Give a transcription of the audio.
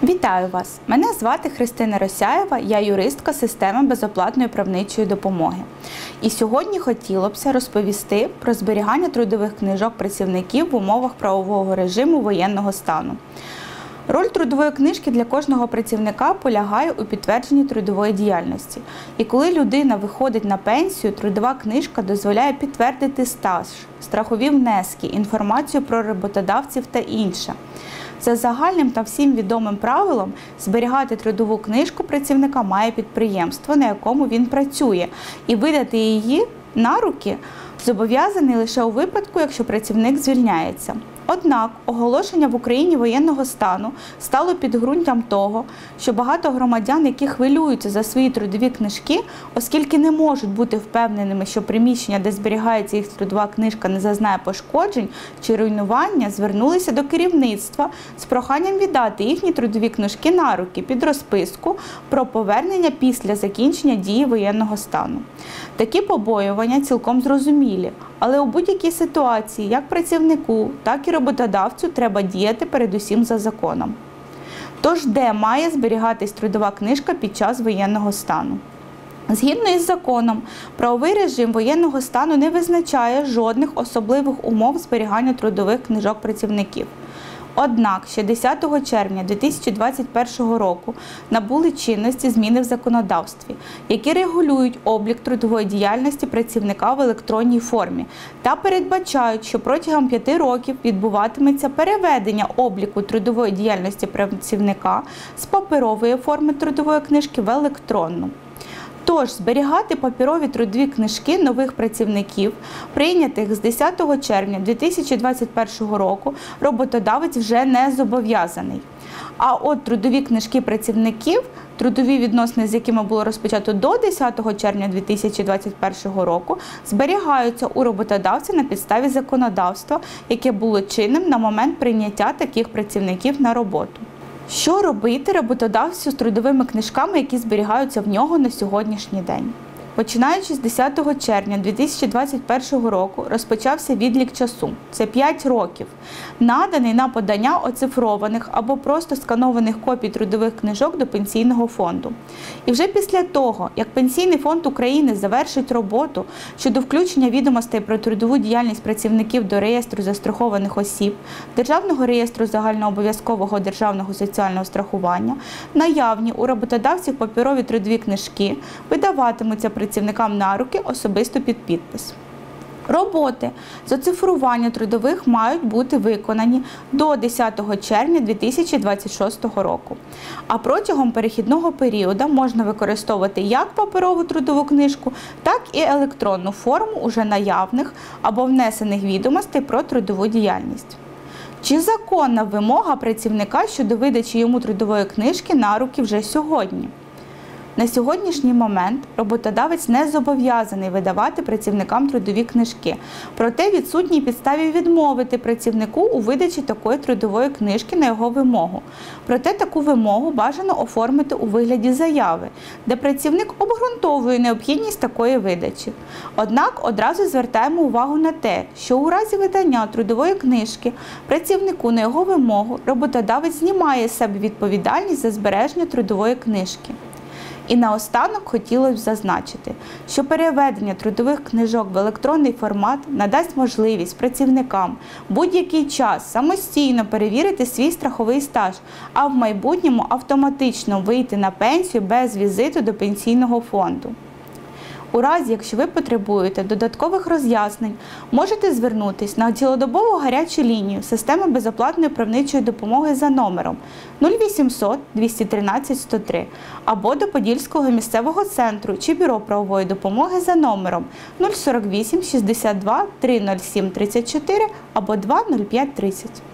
Вітаю вас! Мене звати Христина Росяєва, я юристка системи безоплатної правничої допомоги. І сьогодні хотілося б розповісти про зберігання трудових книжок працівників в умовах правового режиму воєнного стану. Роль трудової книжки для кожного працівника полягає у підтвердженні трудової діяльності. І коли людина виходить на пенсію, трудова книжка дозволяє підтвердити стаж, страхові внески, інформацію про роботодавців та інше. За загальним та всім відомим правилом, зберігати трудову книжку працівника має підприємство, на якому він працює, і видати її на руки зобов'язаний лише у випадку, якщо працівник звільняється. Однак оголошення в Україні воєнного стану стало підґрунтям того, що багато громадян, які хвилюються за свої трудові книжки, оскільки не можуть бути впевненими, що приміщення, де зберігається їх трудова книжка, не зазнає пошкоджень чи руйнування, звернулися до керівництва з проханням віддати їхні трудові книжки на руки під розписку про повернення після закінчення дії воєнного стану. Такі побоювання цілком зрозумілі, але у будь-якій ситуації, як працівнику, так і роботодавцю треба діяти передусім за законом. Тож, де має зберігатись трудова книжка під час воєнного стану? Згідно із законом, правовий режим воєнного стану не визначає жодних особливих умов зберігання трудових книжок працівників. Однак, ще 10 червня 2021 року набули чинності зміни в законодавстві, які регулюють облік трудової діяльності працівника в електронній формі та передбачають, що протягом 5 років відбуватиметься переведення обліку трудової діяльності працівника з паперової форми трудової книжки в електронну. Тож, зберігати паперові трудові книжки нових працівників, прийнятих з 10 червня 2021 року, роботодавець вже не зобов'язаний. А от трудові книжки працівників, трудові відносини з якими було розпочато до 10 червня 2021 року, зберігаються у роботодавця на підставі законодавства, яке було чинним на момент прийняття таких працівників на роботу. Що робити роботодавцю з трудовими книжками, які зберігаються в нього на сьогоднішній день? Починаючи з 10 червня 2021 року розпочався відлік часу – це 5 років, наданий на подання оцифрованих або просто сканованих копій трудових книжок до Пенсійного фонду. І вже після того, як Пенсійний фонд України завершить роботу щодо включення відомостей про трудову діяльність працівників до реєстру застрахованих осіб, Державного реєстру загальнообов'язкового державного соціального страхування, наявні у роботодавців паперові трудові книжки видаватимуться працівникам на руки особисто під підпис. Роботи з оцифрування трудових мають бути виконані до 10 червня 2026 року. А протягом перехідного періоду можна використовувати як паперову трудову книжку, так і електронну форму уже наявних або внесених відомостей про трудову діяльність. Чи законна вимога працівника щодо видачі йому трудової книжки на руки вже сьогодні? На сьогоднішній момент роботодавець не зобов'язаний видавати працівникам трудові книжки, проте відсутній підставі відмовити працівнику у видачі такої трудової книжки на його вимогу. Проте таку вимогу бажано оформити у вигляді заяви, де працівник обґрунтовує необхідність такої видачі. Однак одразу звертаємо увагу на те, що у разі видання трудової книжки працівнику на його вимогу роботодавець знімає з себе відповідальність за збереження трудової книжки. І наостанок хотілося б зазначити, що переведення трудових книжок в електронний формат надасть можливість працівникам будь-який час самостійно перевірити свій страховий стаж, а в майбутньому автоматично вийти на пенсію без візиту до Пенсійного фонду. У разі, якщо ви потребуєте додаткових роз'яснень, можете звернутися на цілодобову гарячу лінію системи безоплатної правничої допомоги за номером 0800 213 103 або до Подільського місцевого центру чи бюро правової допомоги за номером 048 62 307 34 або 2 05 30.